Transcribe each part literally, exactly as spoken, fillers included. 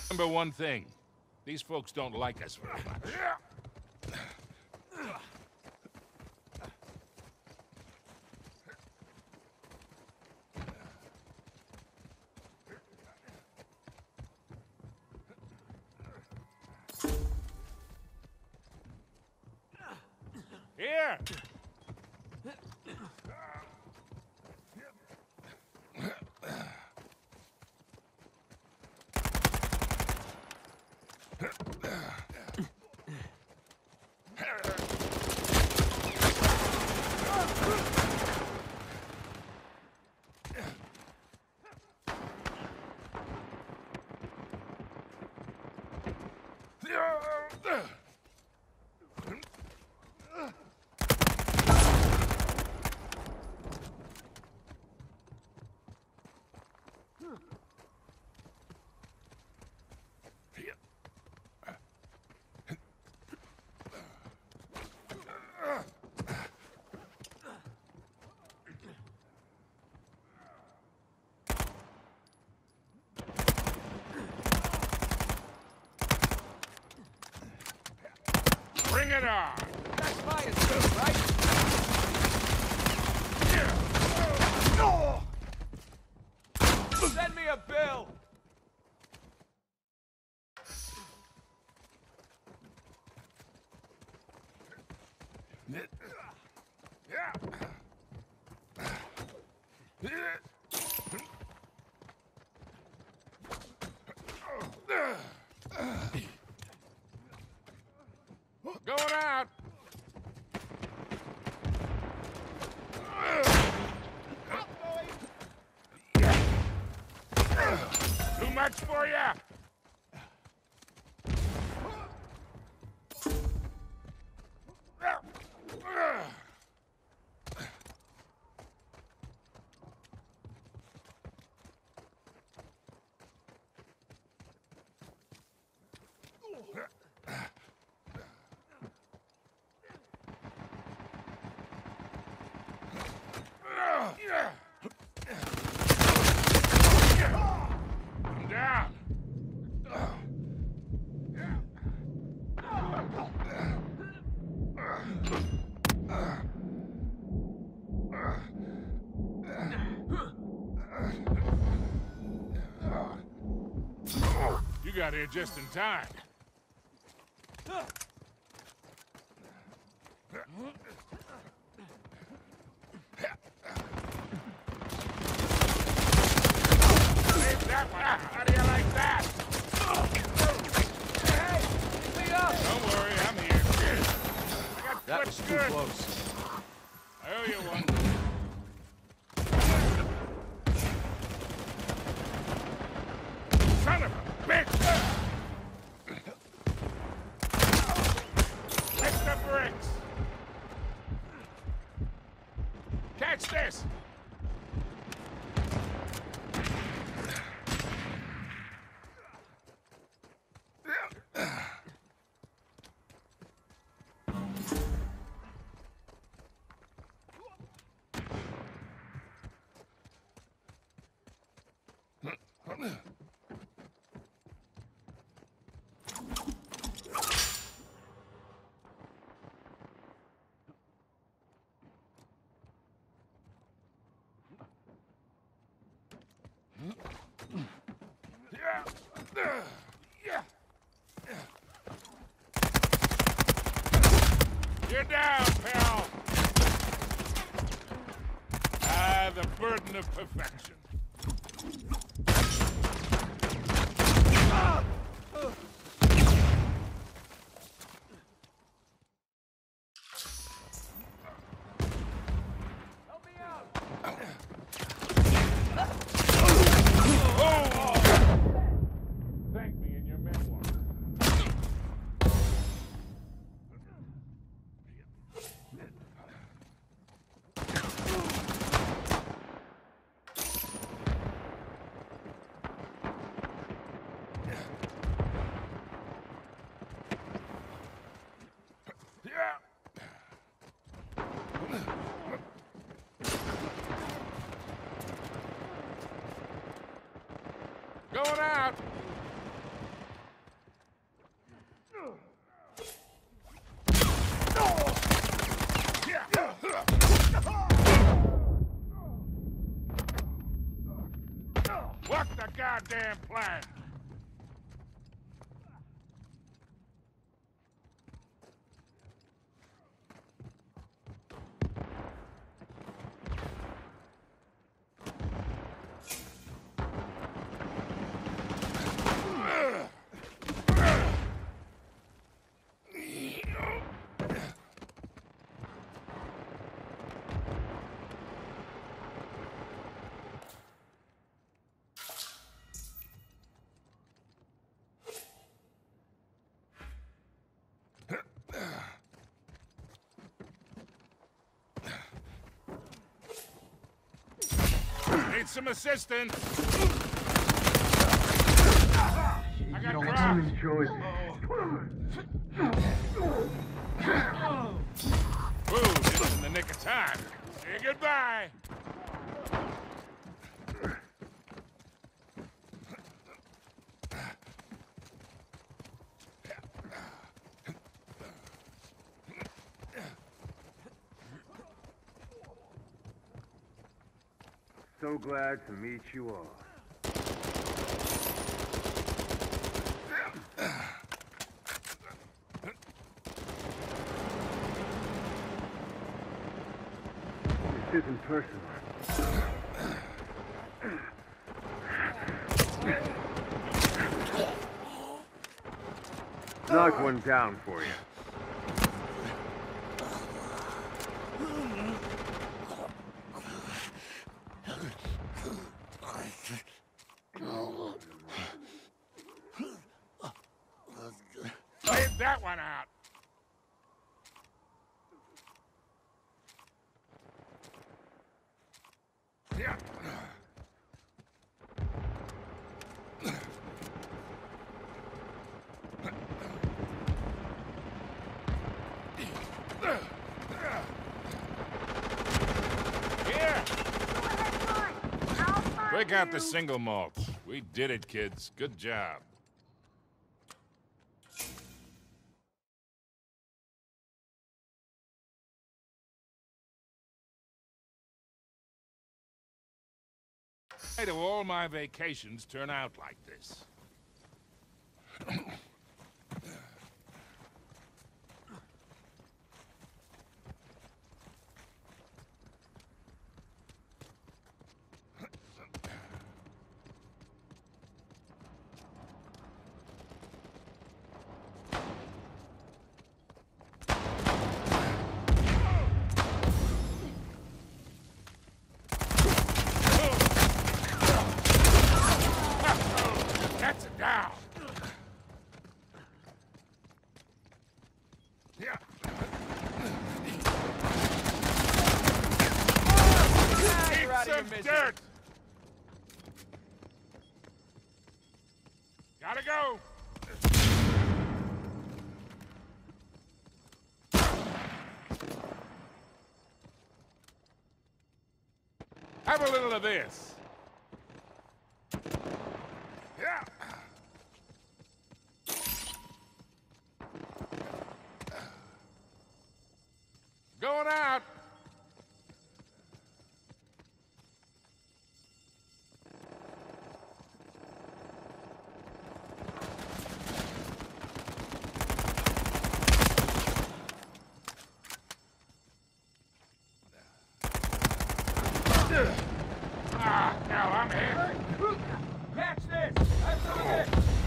Remember one thing. These folks don't like us very much. Here! Bring it on! That's my escape, right? No! Send me a bill! Going out! Too much for ya! I'm down. You got here just in time. That one. How do you like that? Hey! Pick me up! Don't worry, I'm here. I got That quick was too good. close. I owe you one. Son of a bitch! Catch the bricks! Catch this! You're down, pal! Ah, the burden of perfection. Help me out! Oh! Thank me in your memoir. Going out. goddamn plan. Need some assistance. I got dropped. Ooh, just in the nick of time. Say goodbye. So glad to meet you all. This isn't personal. Knock one down for you. Laid that one out. Yeah. Here. Break out the single malt. We did it, kids. Good job. Why do all my vacations turn out like this? That's it down. Yeah. You're out of your Eat some misery. dirt. Gotta go. Have a little of this. Yeah. Going out. Ah, now I'm hit. Catch this! That's it!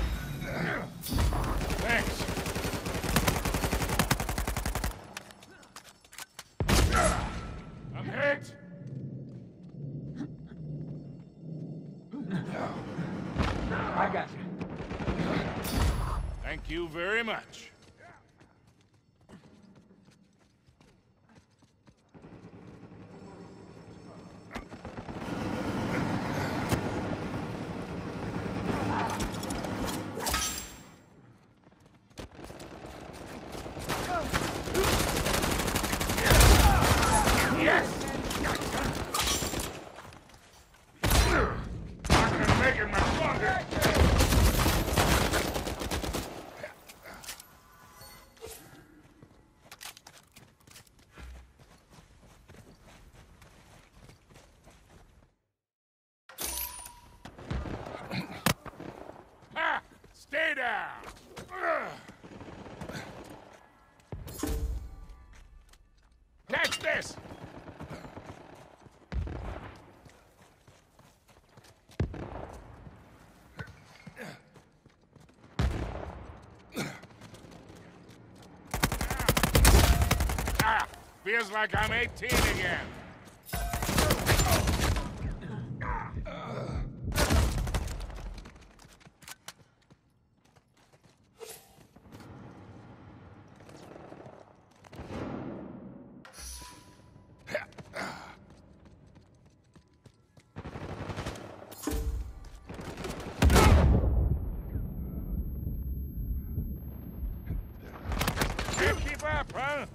Thanks. I'm hit. I got you. Thank you very much. Yes! Not gonna make it much longer. down! Catch this! Ah, feels like I'm eighteen again. Can't keep up, huh?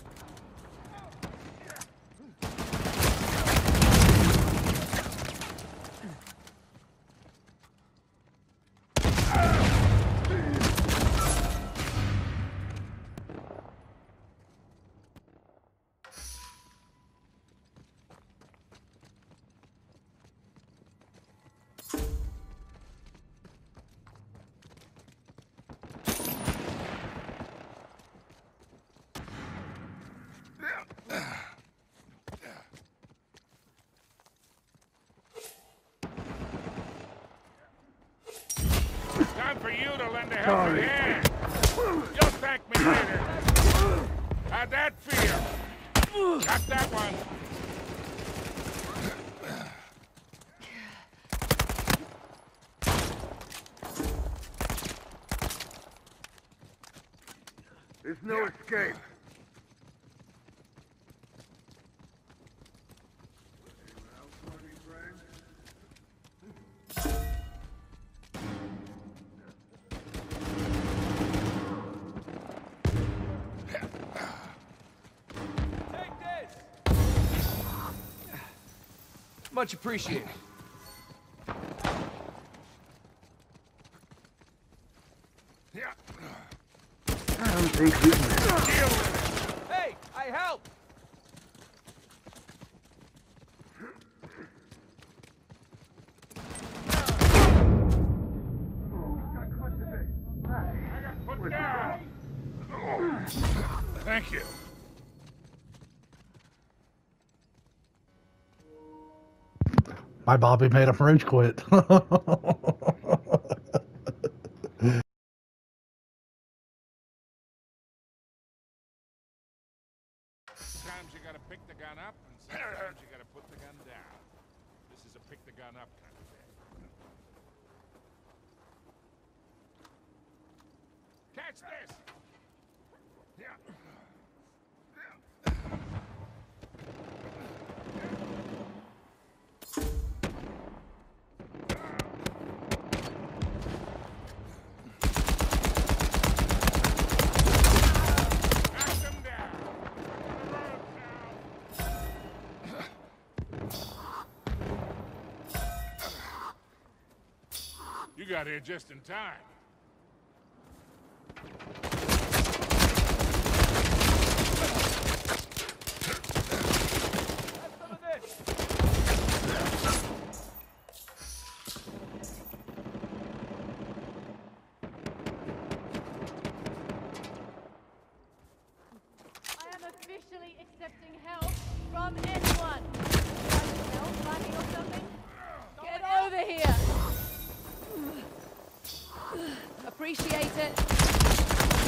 Time for you to lend a helping hand. You'll thank me later. How'd that feel? Got that one. There's no escape. Take this! Much appreciated. Yeah. I don't think we can. Deal with it. Hey, I helped! Put down. Thank you. My Bobby made him rage quit. Sometimes you gotta pick the gun up, and sometimes you gotta put the gun down. This is a pick the gun up kind of thing. Catch this! Yeah. Knock them down. You got here just in time. Have some of this! I am officially accepting help from anyone. Like help fighting or something? Get over here. Appreciate it.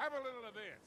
Have a little of this.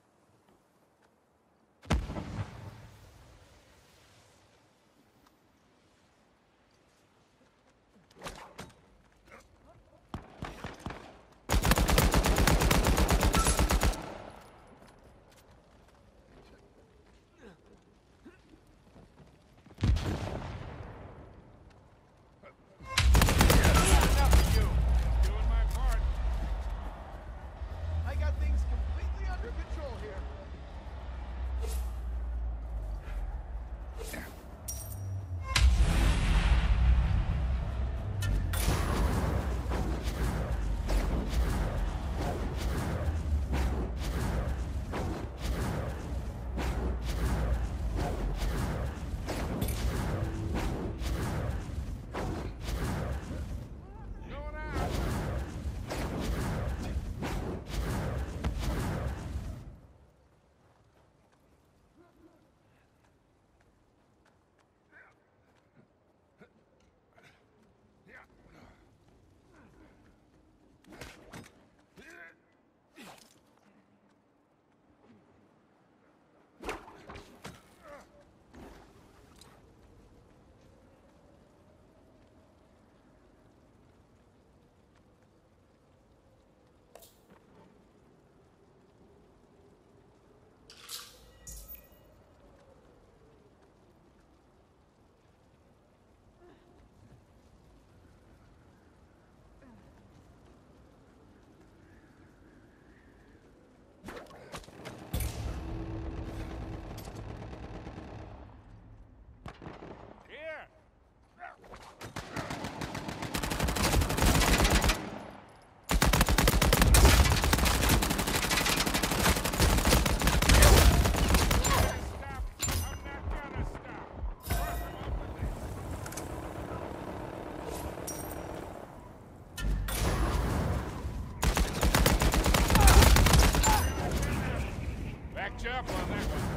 Up on that one.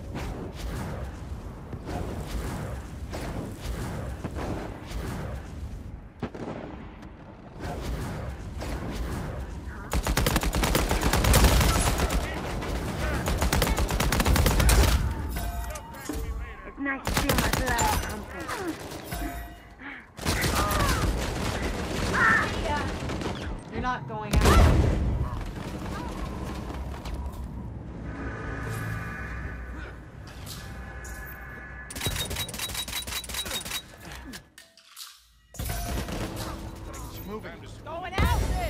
It's nice to feel my blood pumping. You're not going out. Going out this!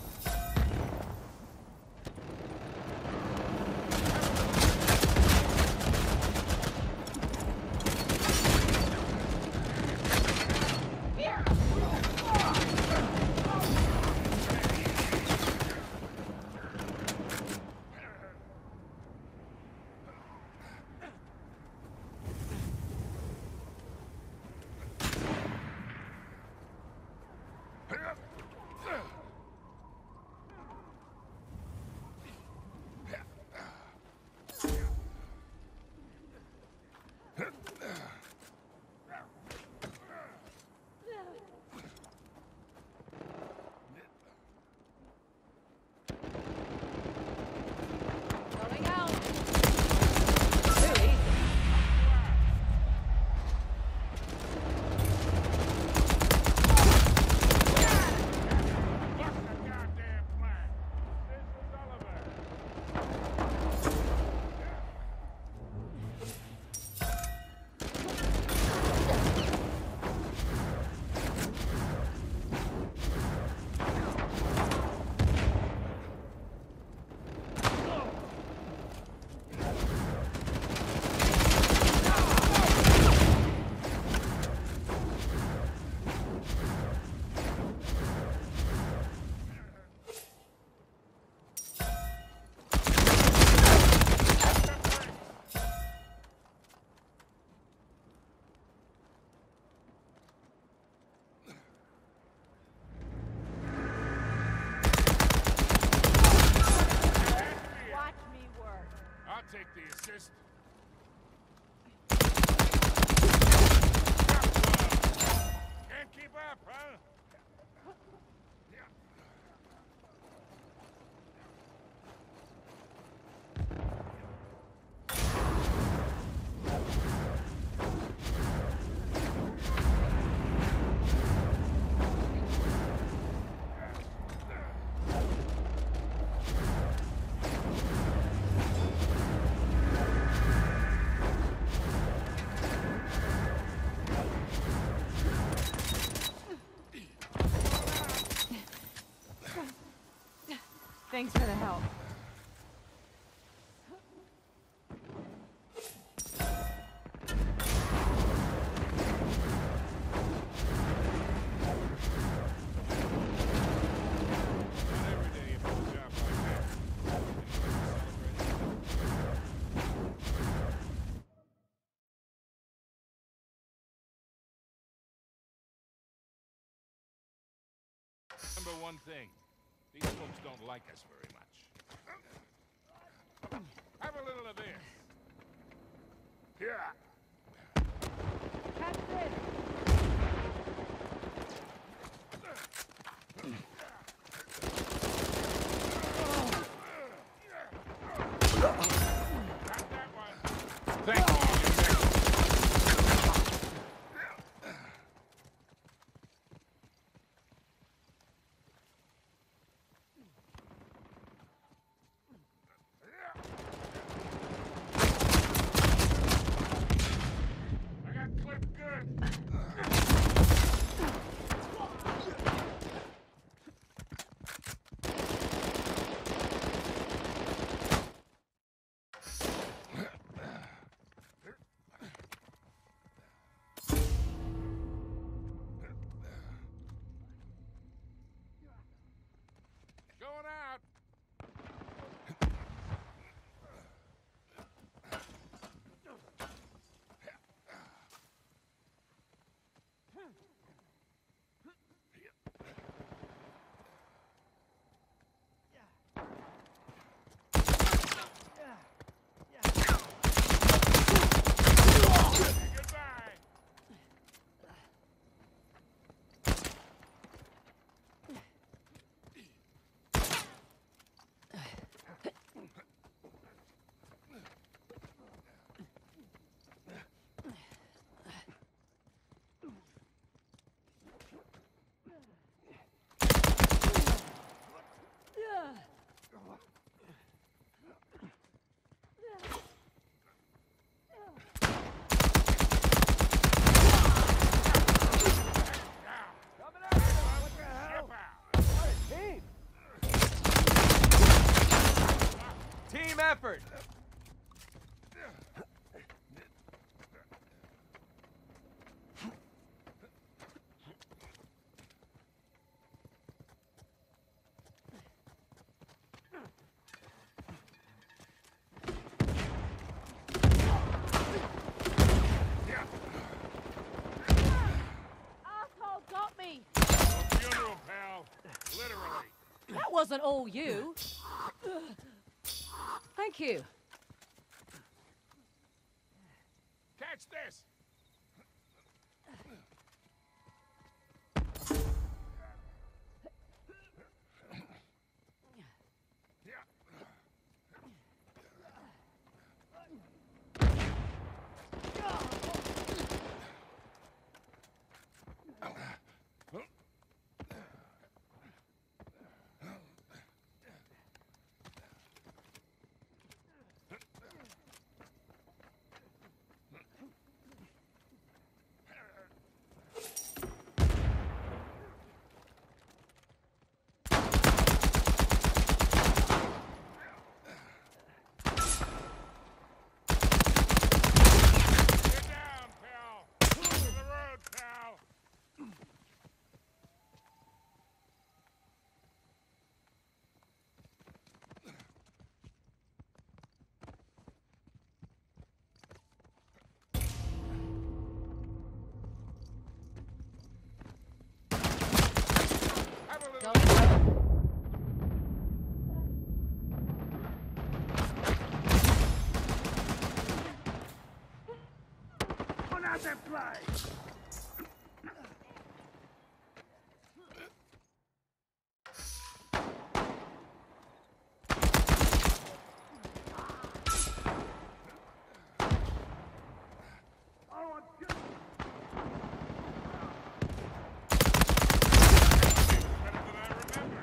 take the assist. Can't keep up, huh? Thanks for the help. Remember one thing. These folks don't like us very much. Have a little of this. Yeah. Catch this! Got that one. Thank you. I got clipped good. Going out. Goodbye. Coming at you! What the hell? What a team! Team effort! Asshole got me! Funeral, pal. Literally. That wasn't all you. Thank you. Catch this. Get down, pal. To the road, pal. Have a little. Going. Put out that flag! Oh, I'm just... Better than I remember.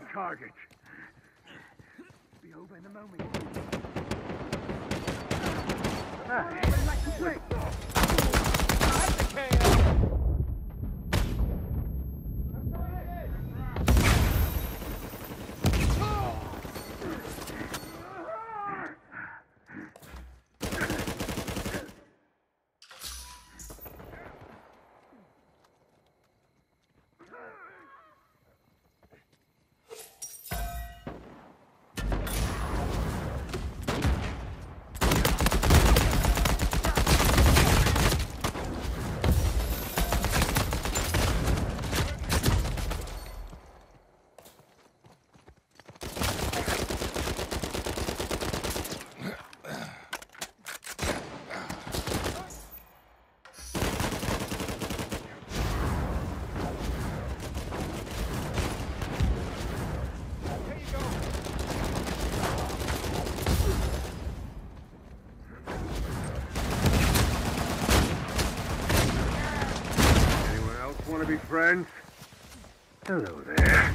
target. Be over in a moment. Ah, like to play. That's a K O. Want to be friends? Hello there.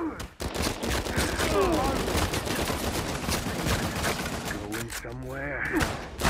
Going somewhere.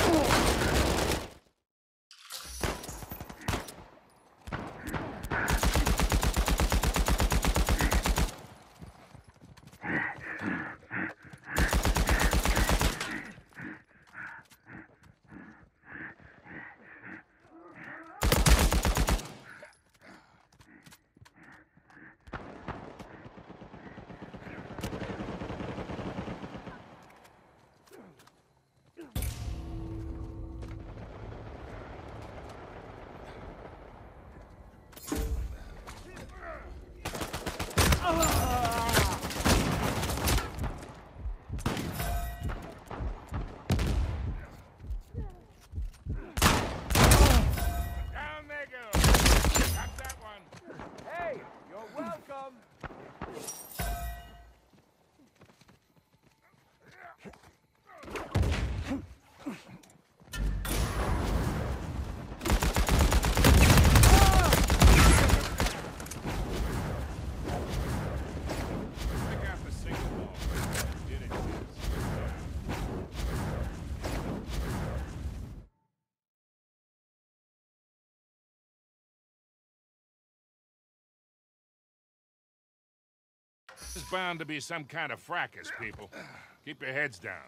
There's bound to be some kind of fracas, people. Keep your heads down.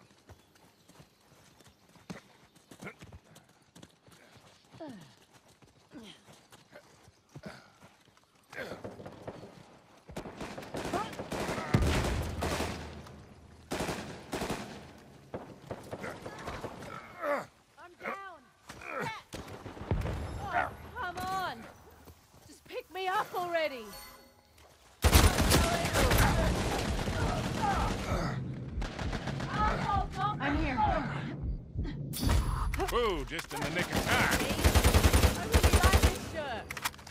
I'm down. Oh, come on. Just pick me up already. I'm here. Whoa, just in the nick of time. I really like this shirt.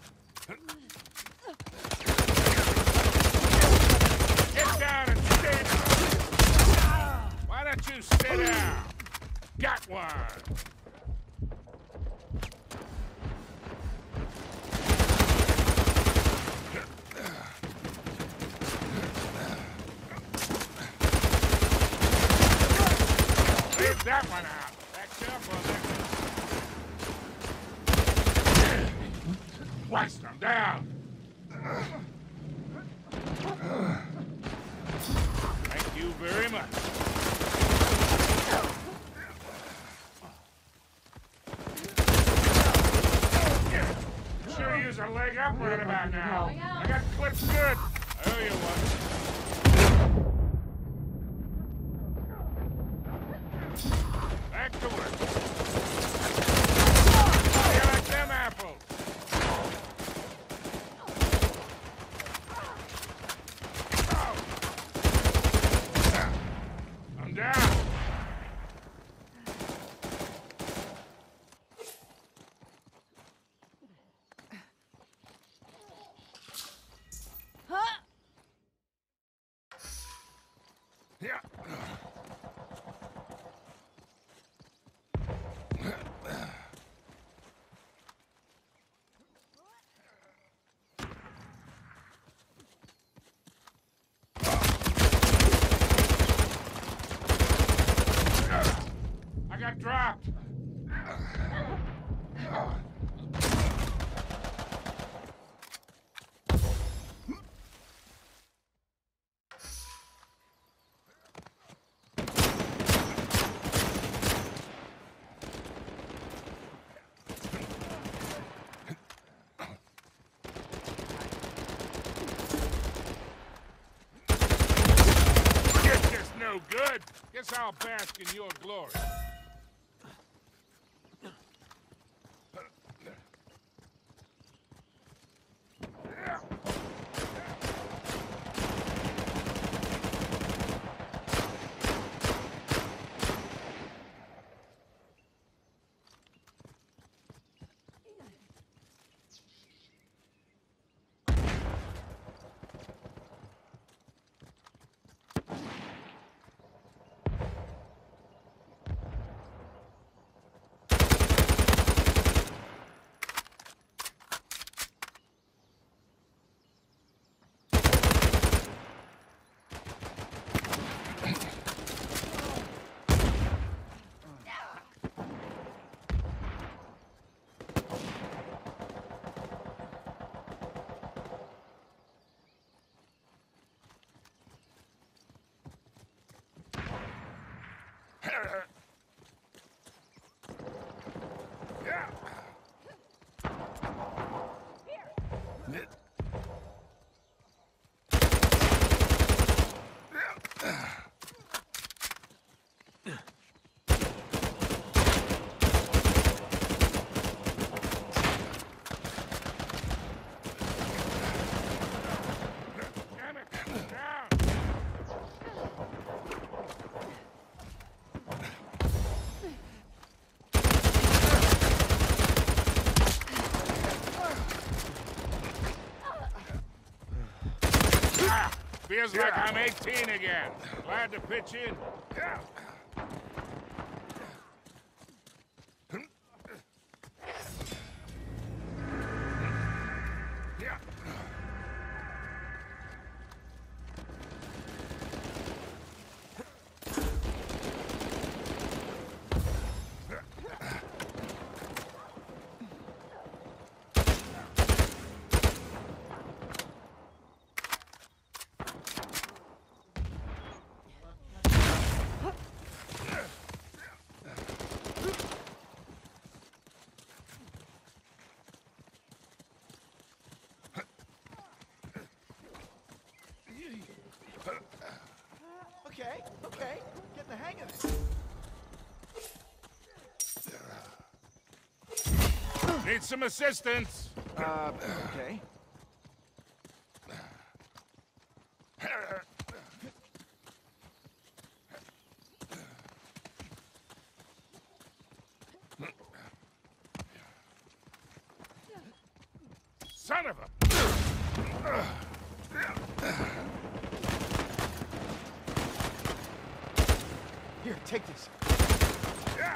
Get down and stay down. Why don't you sit down? Got one. Leave that one out. Back up on that. Twice, I'm down. Thank you very much. Sure use a leg up right about now. I got clips good. I owe you one. Back to work. How you like them apples? I'm down. Huh? Yeah. No good. Guess I'll bask in your glory. Feels like I'm eighteen again. Glad to pitch in. Yeah. Okay, okay. Getting the hang of this. Need some assistance. Uh, okay. Son of a... Here, take this. Yeah.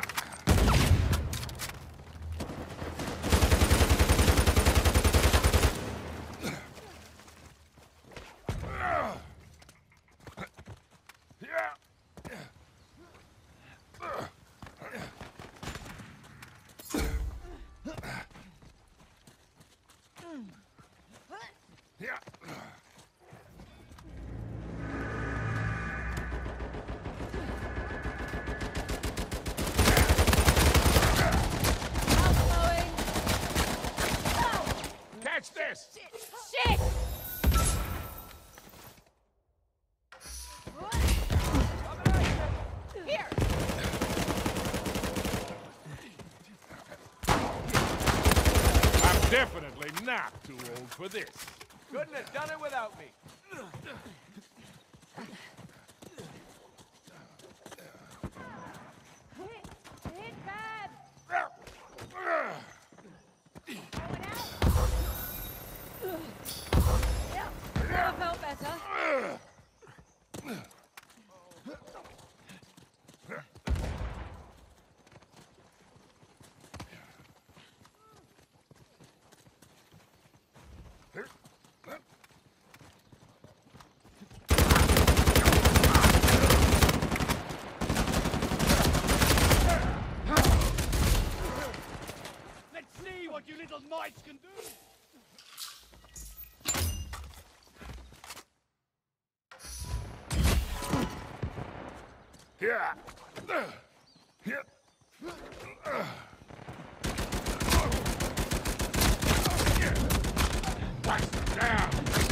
Yeah. Catch this! Shit! Here! I'm definitely not too old for this. Couldn't have done it without me. Hit! Hit bad! Yep, never felt better. lights can do. Yeah. Yeah. Watch down.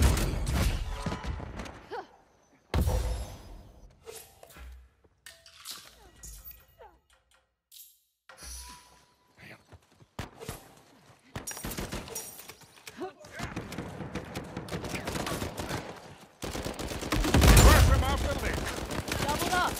Doubled up.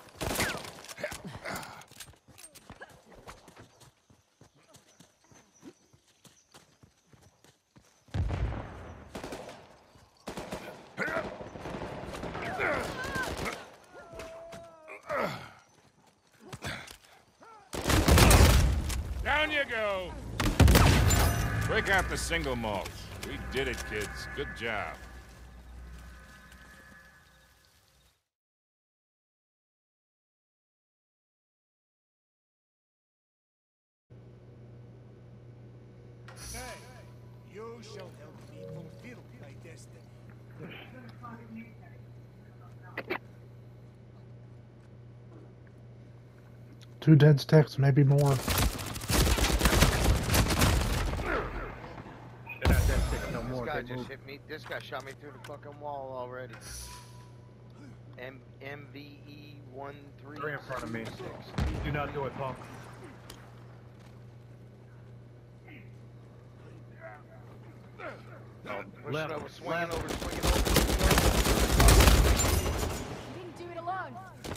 Down you go. Break out the single malts. We did it, kids. Good job. You shall help me fulfill my destiny. Two dead sticks, maybe more. This guy just hit me. This guy shot me through the fucking wall already. M M V E one three. Three in front of me. Do not do it, punk. No, pushing Left, over, swinging left. over, swinging over, swinging You didn't do it alone.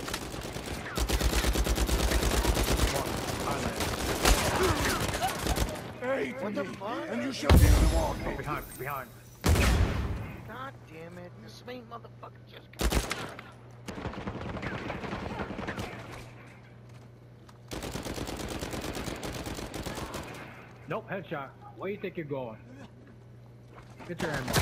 Hey, over. What the fuck? and you shall be on the wall. Oh, behind, behind. God damn it! This main motherfucker just got. Nope, headshot. Where you think you're going? Get your ammo.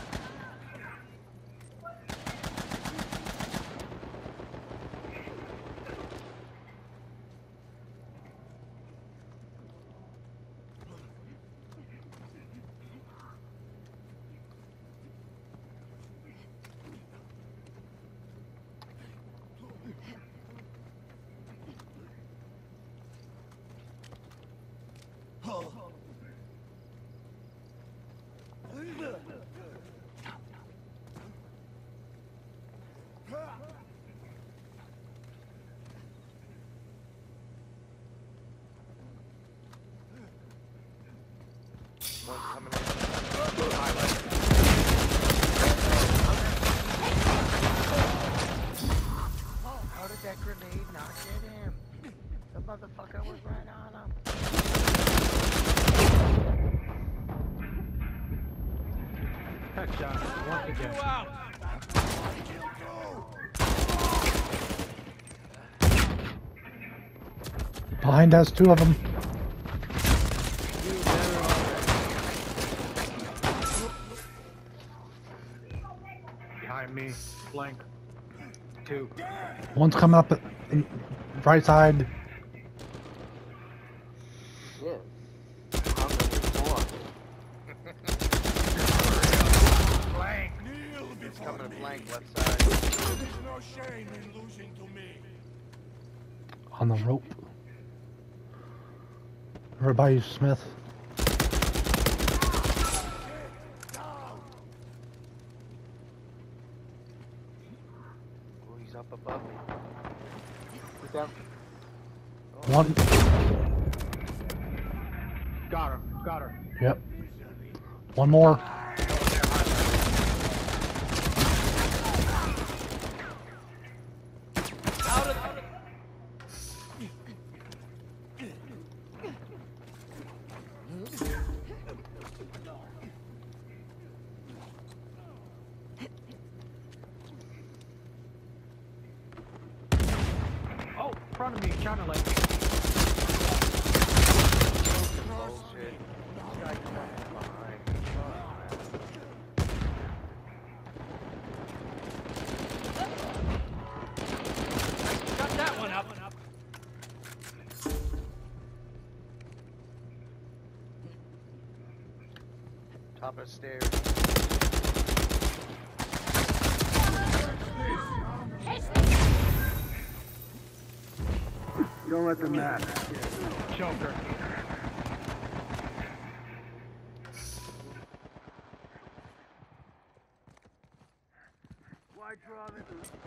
One's coming in. How did that grenade not hit him? The motherfucker was right on him. Headshot. Once again. Behind us, two of them. Behind me. Flank. Two. One's coming up at the right side. Shit. I'm gonna Flank. Kneel It's before coming to me. flank left side. There's no shame in losing to me. On the rope. Right by you, Smith. Oh, he's up above me. Get down. One. Got her. Got her. Yep. One more. Oh, in front of me. China lane. Bullshit. Guy coming behind me. Got that one up. top of the stairs. Don't let them matter. Choker. Why draw this?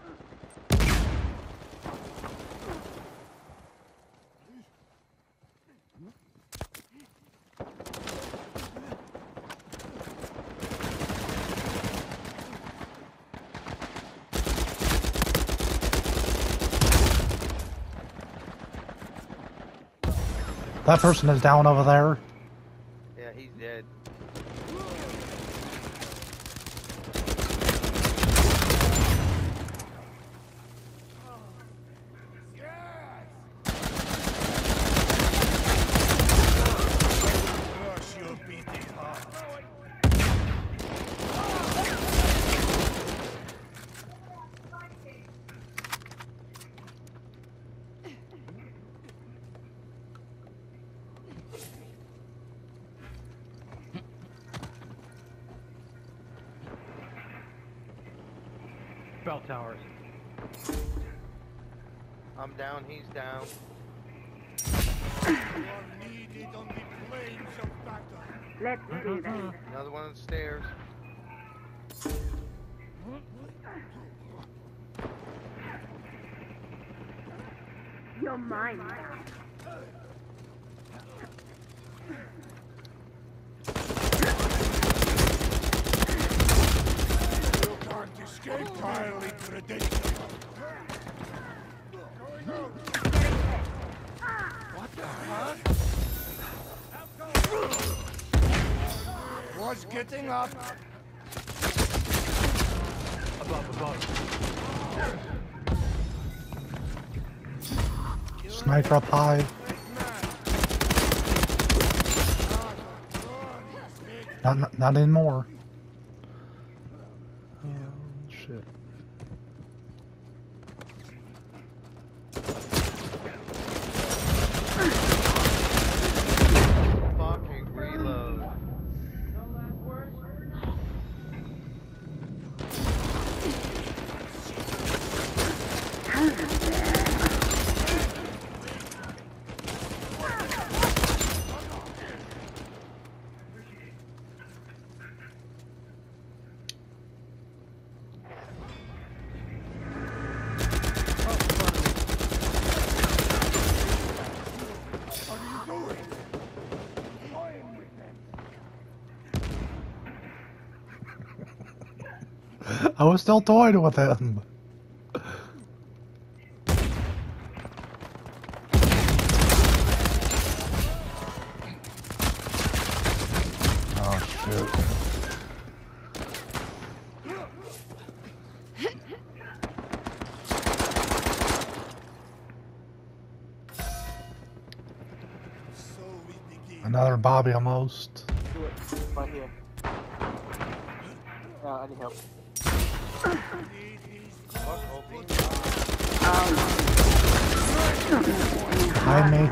That person is down over there. Yeah, he's dead. Crush your beating heart. Bell towers. I'm down, he's down. You are needed on the plains of battle. Let's see then. Another one on the stairs. You're mine now. You can't escape entirely predictable. Going out. What the fuck? Was getting up. Above, above. Sniper up high. Not, not, not anymore. Oh, shit. Fucking reload. I was still toying with him. Oh shit. So we begin. Another Bobby almost. Do it. Right here. Yeah, I need help. Fuck, open. Behind me.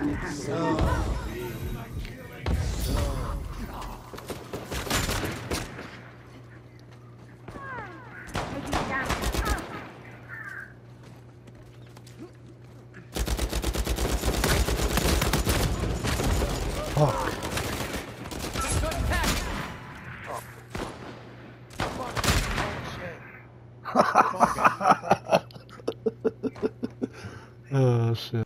Fuck. Oh shit.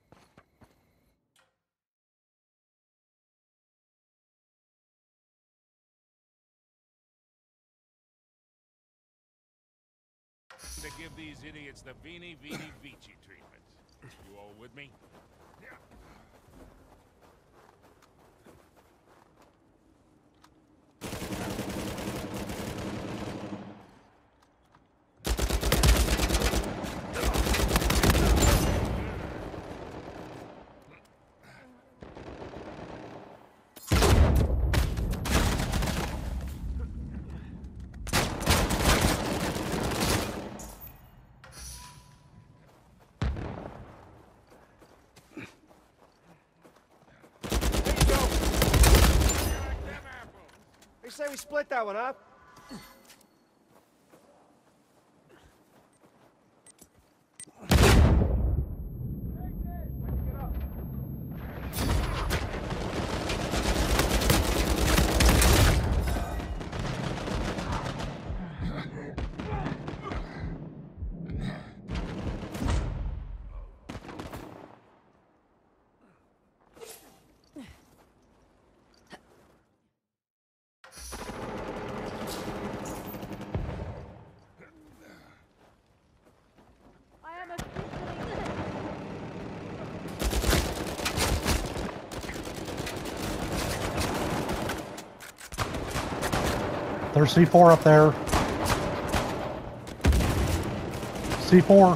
To give these idiots the Vini Vini Vici treatment. You all with me? say we split that one up? I am officially There's C four up there. C four.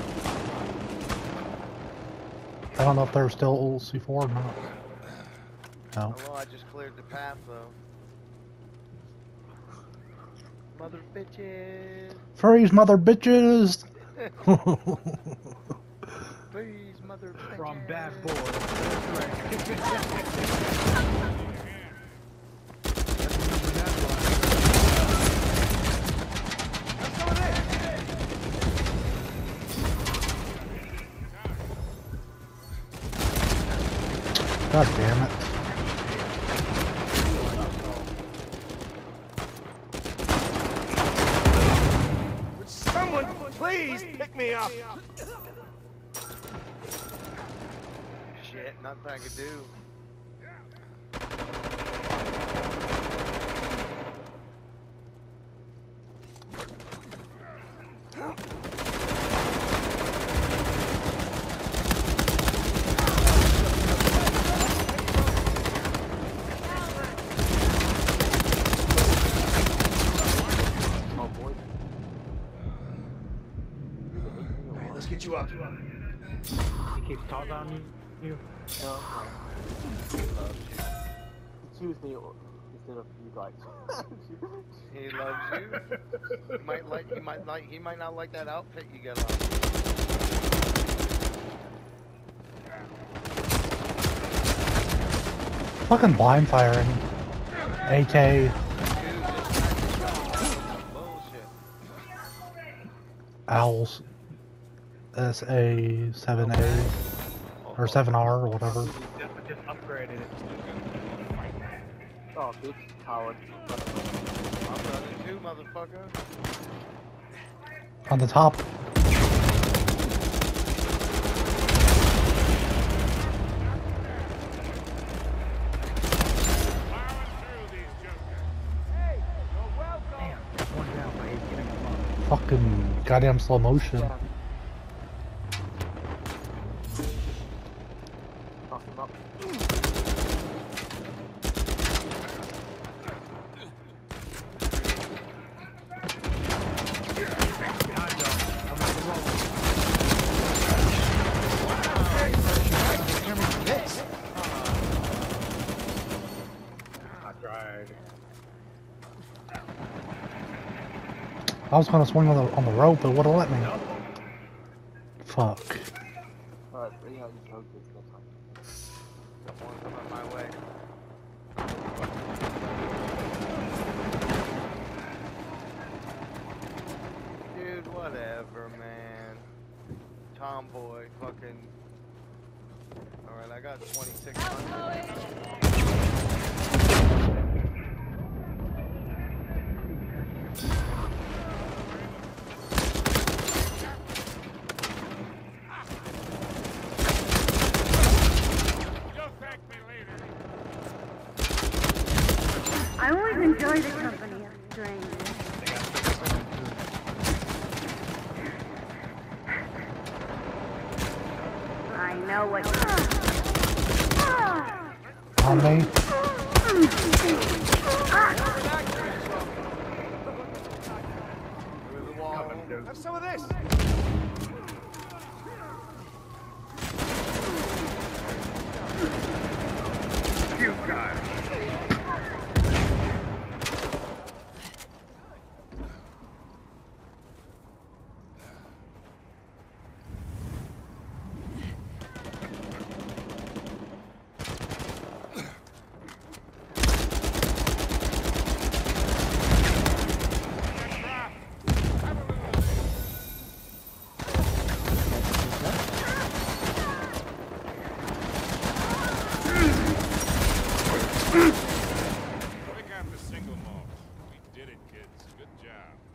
I don't know if there's still C four or not. No. Hello, I just cleared the path though. Mother bitches. Freeze, mother bitches! Please, mother bitches. From bad boy. That's God damn it. Would someone please pick me up? Shit, nothing I could do. Let's get you up. He keeps talking on you. No. He loves you. He chooses me instead of you guys. He loves you. He might like. He might like. He might not like that outfit you got on. Fucking blind firing. A K. Bullshit. Owls. S A seven A. Or seven R or whatever. Just, just upgraded it. Oh, bitch, coward. I'm running too, motherfucker. On the top. Fucking goddamn slow motion. Fuck him up. I tried. I was gonna swing on the on the rope, but would've let me. Fuck. Alright, see how you choke this next time. Got one coming my way. Dude, whatever, man. Tomboy, fucking. Alright, I got twenty-six hundred. I always enjoy the company of strangers. I know what On me. Through the wall. Have some of this. You guys. Good job.